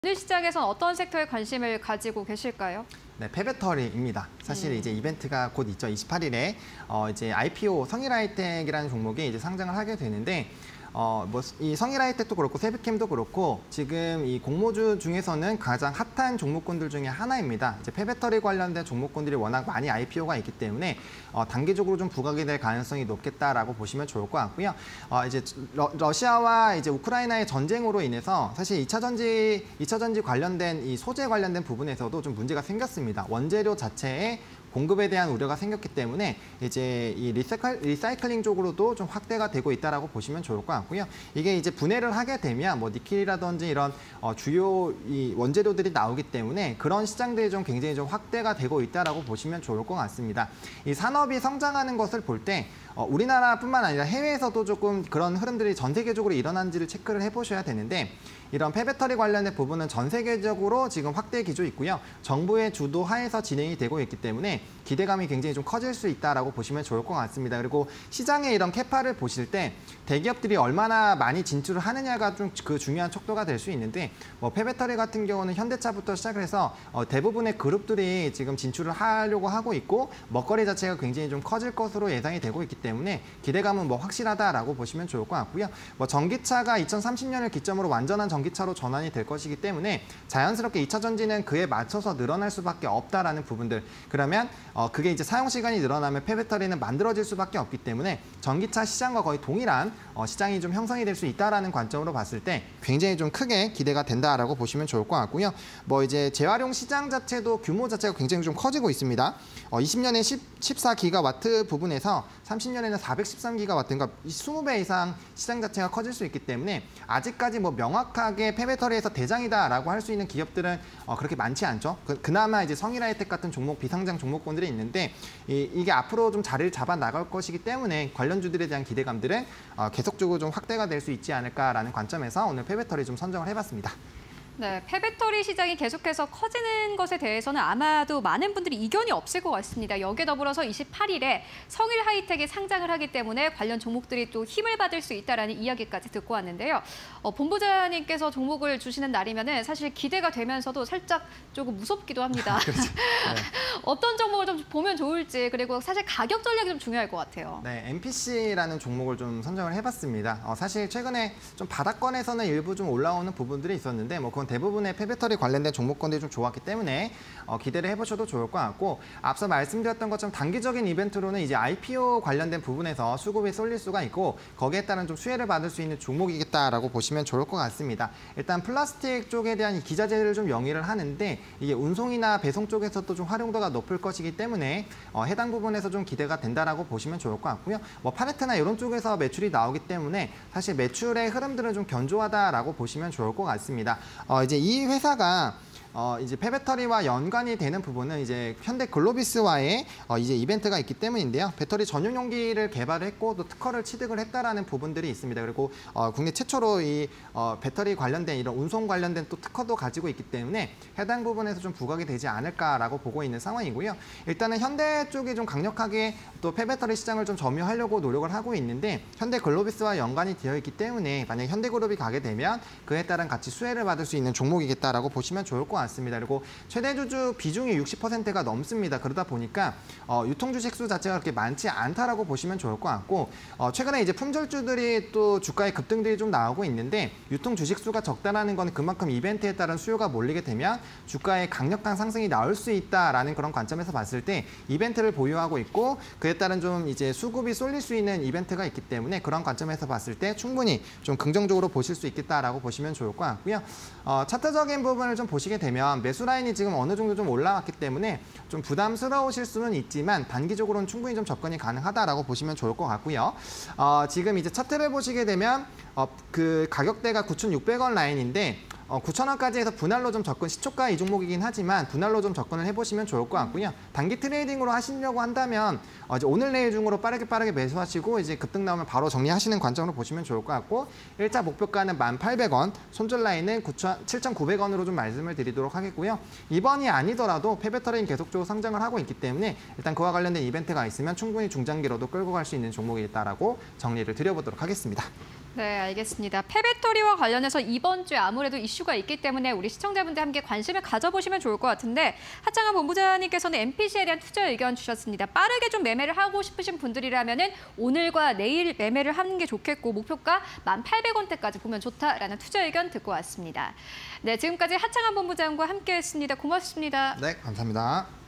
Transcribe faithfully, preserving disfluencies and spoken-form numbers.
오늘 시장에선 어떤 섹터에 관심을 가지고 계실까요? 네, 폐배터리입니다. 사실 음. 이제 이벤트가 곧 있죠. 이십팔 일에 어, 이제 아이피오 성일하이텍이라는 종목이 이제 상장을 하게 되는데, 어, 뭐, 이 성일하이텍도 그렇고 세비캠도 그렇고 지금 이 공모주 중에서는 가장 핫한 종목군들 중에 하나입니다. 이제 폐배터리 관련된 종목군들이 워낙 많이 아이피오가 있기 때문에 어, 단기적으로 좀 부각이 될 가능성이 높겠다라고 보시면 좋을 것 같고요. 어, 이제 러, 러시아와 이제 우크라이나의 전쟁으로 인해서 사실 이 차 전지, 이 차 전지 관련된 이 소재 관련된 부분에서도 좀 문제가 생겼습니다. 원재료 자체에 공급에 대한 우려가 생겼기 때문에 이제 이 리사이클, 리사이클링 쪽으로도 좀 확대가 되고 있다라고 보시면 좋을 것 같고요. 이게 이제 분해를 하게 되면 뭐 니켈이라든지 이런 어, 주요 이 원재료들이 나오기 때문에 그런 시장들이 좀 굉장히 좀 확대가 되고 있다라고 보시면 좋을 것 같습니다. 이 산업이 성장하는 것을 볼 때 어, 우리나라뿐만 아니라 해외에서도 조금 그런 흐름들이 전 세계적으로 일어난지를 체크를 해보셔야 되는데, 이런 폐배터리 관련된 부분은 전 세계적으로 지금 확대 기조 있고요. 정부의 주도 하에서 진행이 되고 있기 때문에 기대감이 굉장히 좀 커질 수 있다라고 보시면 좋을 것 같습니다. 그리고 시장의 이런 캐파를 보실 때 대기업들이 얼마나 많이 진출을 하느냐가 좀 그 중요한 척도가 될 수 있는데, 뭐 폐배터리 같은 경우는 현대차부터 시작을 해서 어, 대부분의 그룹들이 지금 진출을 하려고 하고 있고 먹거리 자체가 굉장히 좀 커질 것으로 예상이 되고 있기 때문에 기대감은 뭐 확실하다라고 보시면 좋을 것 같고요. 뭐 전기차가 이천삼십 년을 기점으로 완전한 전기차로 전환이 될 것이기 때문에 자연스럽게 이 차 전지는 그에 맞춰서 늘어날 수밖에 없다라는 부분들. 그러면 어, 그게 이제 사용 시간이 늘어나면 폐배터리는 만들어질 수밖에 없기 때문에 전기차 시장과 거의 동일한 어, 시장이 좀 형성이 될 수 있다라는 관점으로 봤을 때 굉장히 좀 크게 기대가 된다라고 보시면 좋을 것 같고요. 뭐 이제 재활용 시장 자체도 규모 자체가 굉장히 좀 커지고 있습니다. 어, 이십 년에 십사 기가와트 부분에서 삼십 년에는 사백십삼 기가와트, 그러니까 이십 배 이상 시장 자체가 커질 수 있기 때문에 아직까지 뭐 명확하게 폐배터리에서 대장이다라고 할 수 있는 기업들은 어, 그렇게 많지 않죠. 그, 그나마 이제 성일하이텍 같은 종목, 비상장 종목군들이 있는데 이, 이게 앞으로 좀 자리를 잡아 나갈 것이기 때문에 관련주들에 대한 기대감들은 어, 계속적으로 좀 확대가 될 수 있지 않을까라는 관점에서 오늘 폐배터리 좀 선정을 해봤습니다. 네, 폐배터리 시장이 계속해서 커지는 것에 대해서는 아마도 많은 분들이 이견이 없을 것 같습니다. 여기에 더불어서 이십팔 일에 성일하이텍이 상장을 하기 때문에 관련 종목들이 또 힘을 받을 수 있다라는 이야기까지 듣고 왔는데요. 어, 본부장님께서 종목을 주시는 날이면은 사실 기대가 되면서도 살짝 조금 무섭기도 합니다. 그렇죠. 네. 어떤 종목을 좀 보면 좋을지, 그리고 사실 가격 전략이 좀 중요할 것 같아요. 네, 엠피씨라는 종목을 좀 선정을 해봤습니다. 어, 사실 최근에 좀 바닥권에서는 일부 좀 올라오는 부분들이 있었는데 뭐 그건 대부분의 폐배터리 관련된 종목군들이 좀 좋았기 때문에 어, 기대를 해보셔도 좋을 것 같고, 앞서 말씀드렸던 것처럼 단기적인 이벤트로는 이제 아이피오 관련된 부분에서 수급이 쏠릴 수가 있고 거기에 따른 좀 수혜를 받을 수 있는 종목이겠다라고 보시면 좋을 것 같습니다. 일단 플라스틱 쪽에 대한 기자재를 좀 영위를 하는데 이게 운송이나 배송 쪽에서도 좀 활용도가 높을 것이기 때문에 어, 해당 부분에서 좀 기대가 된다라고 보시면 좋을 것 같고요. 뭐 팔레트나 이런 쪽에서 매출이 나오기 때문에 사실 매출의 흐름들은 좀 견조하다라고 보시면 좋을 것 같습니다. 어, 이제 이 회사가 어, 이제 폐배터리와 연관이 되는 부분은 이제 현대 글로비스와의 어, 이제 이벤트가 있기 때문인데요. 배터리 전용 용기를 개발을 했고 또 특허를 취득을 했다라는 부분들이 있습니다. 그리고 어, 국내 최초로 이 어, 배터리 관련된 이런 운송 관련된 또 특허도 가지고 있기 때문에 해당 부분에서 좀 부각이 되지 않을까라고 보고 있는 상황이고요. 일단은 현대 쪽이 좀 강력하게 또 폐배터리 시장을 좀 점유하려고 노력을 하고 있는데 현대 글로비스와 연관이 되어 있기 때문에 만약 현대그룹이 가게 되면 그에 따른 같이 수혜를 받을 수 있는 종목이겠다라고 보시면 좋을 것 같습니다. 같습니다. 그리고 최대 주주 비중이 육십 퍼센트가 넘습니다. 그러다 보니까 어, 유통 주식 수 자체가 그렇게 많지 않다라고 보시면 좋을 것 같고, 어, 최근에 이제 품절주들이 또 주가의 급등들이 좀 나오고 있는데 유통 주식 수가 적다라는 건 그만큼 이벤트에 따른 수요가 몰리게 되면 주가의 강력한 상승이 나올 수 있다라는 그런 관점에서 봤을 때 이벤트를 보유하고 있고 그에 따른 좀 이제 수급이 쏠릴 수 있는 이벤트가 있기 때문에 그런 관점에서 봤을 때 충분히 좀 긍정적으로 보실 수 있겠다라고 보시면 좋을 것 같고요. 어, 차트적인 부분을 좀 보시게 되면 매수 라인이 지금 어느 정도 좀 올라왔기 때문에 좀 부담스러우실 수는 있지만 단기적으로는 충분히 좀 접근이 가능하다라고 보시면 좋을 것 같고요. 어, 지금 이제 차트를 보시게 되면 어, 그 가격대가 구천육백 원 라인인데 어, 구천 원까지 해서 분할로 좀 접근, 시초가 이 종목이긴 하지만 분할로 좀 접근을 해보시면 좋을 것 같고요. 단기 트레이딩으로 하시려고 한다면 어, 이제 오늘 내일 중으로 빠르게 빠르게 매수하시고 이제 급등 나오면 바로 정리하시는 관점으로 보시면 좋을 것 같고, 일자 목표가는 만 팔백 원, 손절 라인은 칠천구백 원으로 좀 말씀을 드리도록 하겠고요. 이번이 아니더라도 폐배터리는 계속적으로 성장을 하고 있기 때문에 일단 그와 관련된 이벤트가 있으면 충분히 중장기로도 끌고 갈 수 있는 종목이겠다라고 정리를 드려보도록 하겠습니다. 네, 알겠습니다. 폐배터리와 관련해서 이번 주에 아무래도 이슈가 있기 때문에 우리 시청자분들 함께 관심을 가져보시면 좋을 것 같은데 하창한 본부장님께서는 엠피씨에 대한 투자 의견 주셨습니다. 빠르게 좀 매매를 하고 싶으신 분들이라면은 오늘과 내일 매매를 하는 게 좋겠고 목표가 만 팔백 원대까지 보면 좋다라는 투자 의견 듣고 왔습니다. 네, 지금까지 하창한 본부장과 함께했습니다. 고맙습니다. 네, 감사합니다.